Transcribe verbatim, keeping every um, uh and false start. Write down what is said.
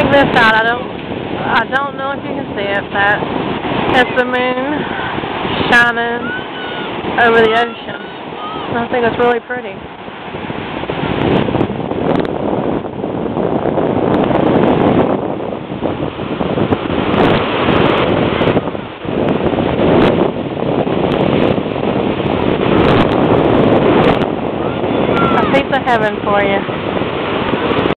check this out. I don't, I don't know if you can see it, but it's the moon shining over the ocean. I think it's really pretty. A piece of heaven for you.